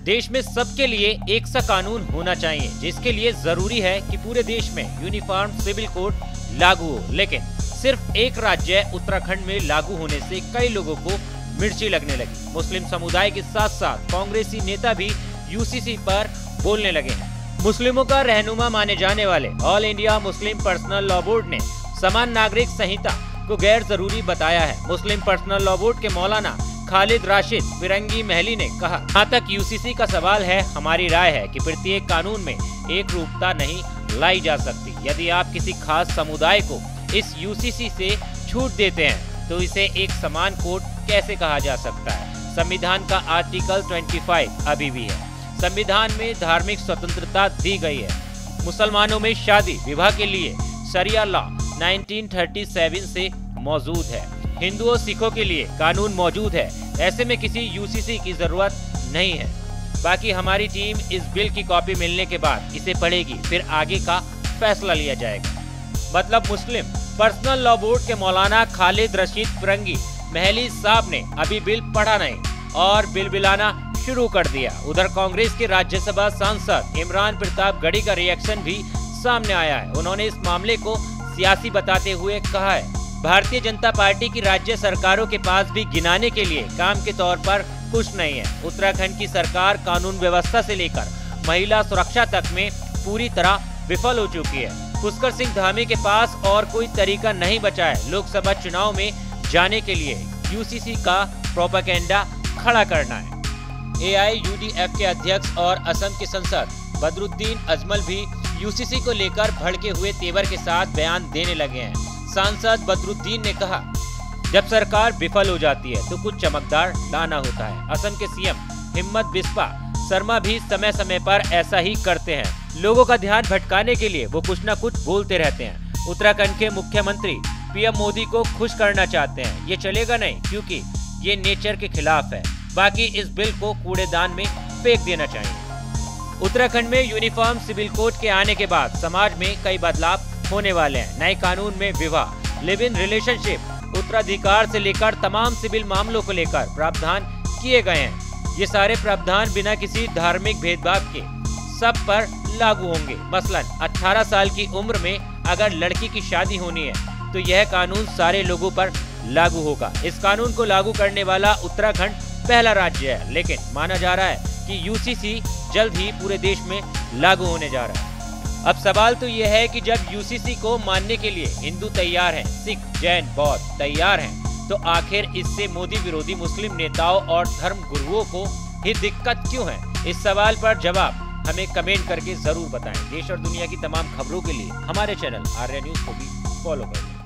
देश में सबके लिए एक सा कानून होना चाहिए, जिसके लिए जरूरी है कि पूरे देश में यूनिफॉर्म सिविल कोड लागू हो। लेकिन सिर्फ एक राज्य उत्तराखंड में लागू होने से कई लोगों को मिर्ची लगने लगी। मुस्लिम समुदाय के साथ साथ कांग्रेसी नेता भी यूसीसी पर बोलने लगे हैं। मुस्लिमों का रहनुमा माने जाने वाले all India Muslim personal law board ने समान नागरिक संहिता को गैर जरूरी बताया है। मुस्लिम पर्सनल लॉ बोर्ड के मौलाना खालिद राशिद फिरंगी महली ने कहा, जहाँ तक यूसीसी का सवाल है, हमारी राय है कि प्रत्येक कानून में एक रूपता नहीं लाई जा सकती। यदि आप किसी खास समुदाय को इस यूसीसी से छूट देते हैं तो इसे एक समान कोड कैसे कहा जा सकता है। संविधान का आर्टिकल 25 अभी भी है। संविधान में धार्मिक स्वतंत्रता दी गई है। मुसलमानों में शादी विवाह के लिए शरिया लॉ 1937 से मौजूद है। हिंदुओं सिखों के लिए कानून मौजूद है। ऐसे में किसी यूसीसी की जरूरत नहीं है। बाकी हमारी टीम इस बिल की कॉपी मिलने के बाद इसे पढ़ेगी, फिर आगे का फैसला लिया जाएगा। मतलब मुस्लिम पर्सनल लॉ बोर्ड के मौलाना खालिद रशीद फिरंगी महली साहब ने अभी बिल पढ़ा नहीं और बिल बिलाना शुरू कर दिया। उधर कांग्रेस के राज्यसभा सांसद इमरान प्रताप गढ़ी का रिएक्शन भी सामने आया है। उन्होंने इस मामले को सियासी बताते हुए कहा है, भारतीय जनता पार्टी की राज्य सरकारों के पास भी गिनाने के लिए काम के तौर पर कुछ नहीं है। उत्तराखंड की सरकार कानून व्यवस्था से लेकर महिला सुरक्षा तक में पूरी तरह विफल हो चुकी है। पुष्कर सिंह धामी के पास और कोई तरीका नहीं बचा है लोकसभा चुनाव में जाने के लिए यूसीसी का प्रोपेगेंडा खड़ा करना है। AIUDF के अध्यक्ष और असम के सांसद बदरुद्दीन अजमल भी यूसीसी को लेकर भड़के हुए तेवर के साथ बयान देने लगे हैं। सांसद बदरुद्दीन ने कहा, जब सरकार विफल हो जाती है तो कुछ चमकदार लाना होता है। असम के सीएम हिम्मत बिस्वा शर्मा भी समय समय पर ऐसा ही करते हैं। लोगों का ध्यान भटकाने के लिए वो कुछ न कुछ बोलते रहते हैं। उत्तराखंड के मुख्यमंत्री PM मोदी को खुश करना चाहते हैं। ये चलेगा नहीं, क्योंकि ये नेचर के खिलाफ है। बाकी इस बिल को कूड़ेदान में फेंक देना चाहिए। उत्तराखंड में यूनिफॉर्म सिविल कोड के आने के बाद समाज में कई बदलाव होने वाले हैं। नए कानून में विवाह, लिव इन रिलेशनशिप, उत्तराधिकार से लेकर तमाम सिविल मामलों को लेकर प्रावधान किए गए हैं। ये सारे प्रावधान बिना किसी धार्मिक भेदभाव के सब पर लागू होंगे। मसलन 18 साल की उम्र में अगर लड़की की शादी होनी है तो यह कानून सारे लोगों पर लागू होगा। इस कानून को लागू करने वाला उत्तराखंड पहला राज्य है, लेकिन माना जा रहा है कि यूसीसी जल्द ही पूरे देश में लागू होने जा रहा है। अब सवाल तो यह है कि जब यूसीसी को मानने के लिए हिंदू तैयार हैं, सिख, जैन, बौद्ध तैयार हैं, तो आखिर इससे मोदी विरोधी मुस्लिम नेताओं और धर्म गुरुओं को ही दिक्कत क्यों है? इस सवाल पर जवाब हमें कमेंट करके जरूर बताएं। देश और दुनिया की तमाम खबरों के लिए हमारे चैनल आर्या न्यूज को भी फॉलो करें।